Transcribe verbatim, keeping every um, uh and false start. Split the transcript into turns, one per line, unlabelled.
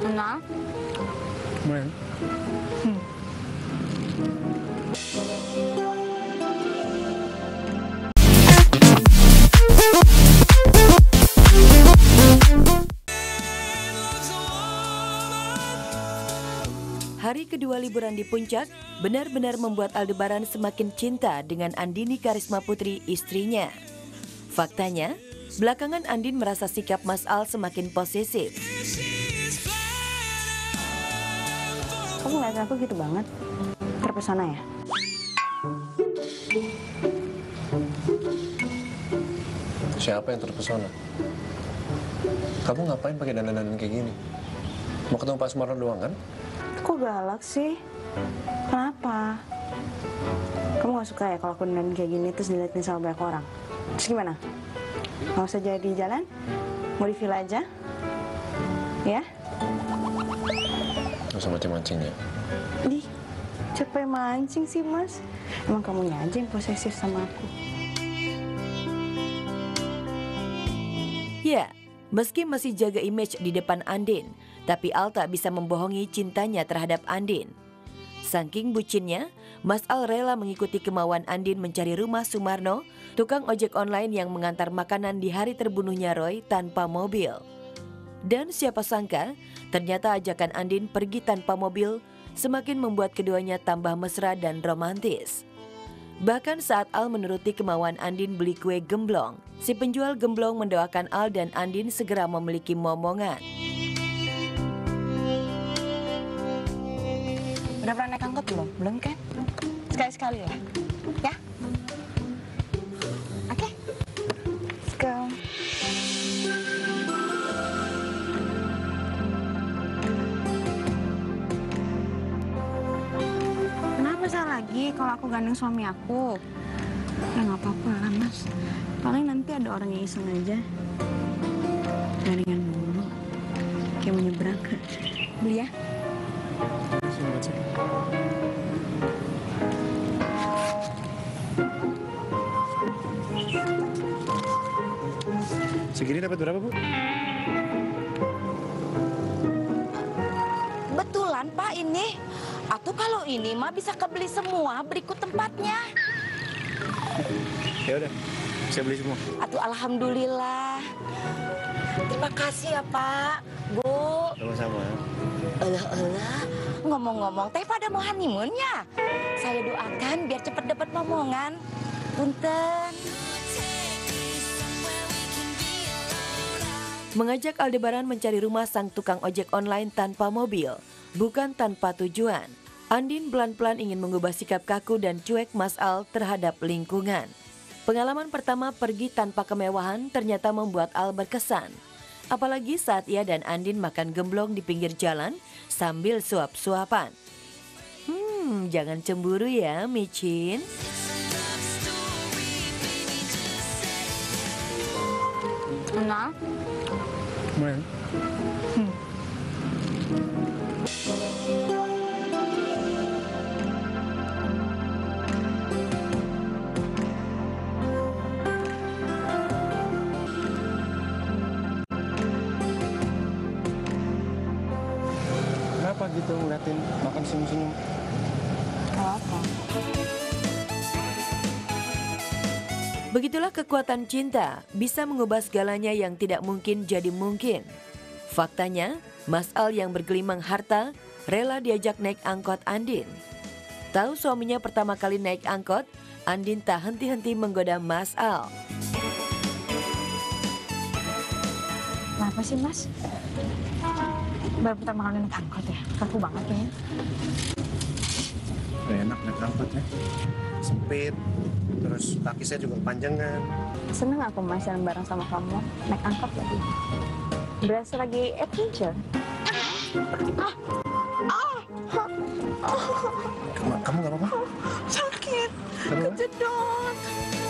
Nah,
Kemarin.
hmm.
Hari kedua liburan di Puncak benar-benar membuat Aldebaran semakin cinta dengan Andini Karisma Putri, istrinya. Faktanya, belakangan Andin merasa sikap Mas Al semakin posesif.
Kamu ngeliatin aku gitu banget? Terpesona ya?
Siapa yang terpesona? Kamu ngapain pakai dandan-dandan kayak gini? Mau ketemu Pak Sumarno doang kan?
Kok galak sih? Kenapa? Kamu gak suka ya kalau aku dandan kayak gini terus diliatin sama banyak orang? Terus gimana? Mau usah jadi di jalan? Mau di villa aja? Ya?
Gak usah mancing-mancing ya.
Ih, capek mancing sih mas. Emang kamunya aja yang posesif sama aku.
Ya, meski masih jaga image di depan Andin, tapi Al tak bisa membohongi cintanya terhadap Andin. Saking bucinnya, Mas Al rela mengikuti kemauan Andin mencari rumah Sumarno, tukang ojek online yang mengantar makanan di hari terbunuhnya Roy tanpa mobil. Dan siapa sangka, ternyata ajakan Andin pergi tanpa mobil semakin membuat keduanya tambah mesra dan romantis. Bahkan saat Al menuruti kemauan Andin beli kue gemblong, si penjual gemblong mendoakan Al dan Andin segera memiliki momongan.
Udah pernah naik angkot belum? Belum kan? Sekali-sekali lah. Ya? Oke? Let's go. Kenapa salah lagi kalau aku gandeng suami aku? Ya nggak apa-apa lah mas. Paling nanti ada orang yang iseng aja. Gandengan dulu. Kayak mau nyebrang. Beli ya?
Segini dapat berapa, Bu?
Betulan Pak ini. Atau kalau ini mah bisa kebeli semua berikut tempatnya.
Ya udah, saya beli semua.
Atuh alhamdulillah. Terima kasih ya Pak, Bu.
Sama-sama.
Elah elah, ngomong-ngomong teh pada mau honeymoon ya? Saya doakan biar cepat dapat momongan. Punten.
Mengajak Aldebaran mencari rumah sang tukang ojek online tanpa mobil, bukan tanpa tujuan. Andin pelan-pelan ingin mengubah sikap kaku dan cuek Mas Al terhadap lingkungan. Pengalaman pertama pergi tanpa kemewahan ternyata membuat Al berkesan. Apalagi saat ia dan Andin makan gemblong di pinggir jalan sambil suap-suapan. Hmm, jangan cemburu ya, micin.
Nah,
Kemarin.
hmm.
Kenapa gitu ngeliatin makan senyum-senyum?
Gak apa.
Begitulah kekuatan cinta, bisa mengubah segalanya yang tidak mungkin jadi mungkin. Faktanya, Mas Al yang bergelimang harta rela diajak naik angkot Andin. Tahu suaminya pertama kali naik angkot, Andin tak henti-henti menggoda Mas Al.
Kenapa sih mas? Baru pertama kali naik angkot ya? Kaku banget kayaknya.
Gak enak naik angkot ya. Sempit, terus kaki saya juga kepanjangan.
Seneng aku mas jalan bareng sama kamu. Naik angkot lagi. Berasa lagi adventure. Ah! Ah!
Kamu, kamu gak apa-apa?
Sakit!
Kamu apa?
Kejedot!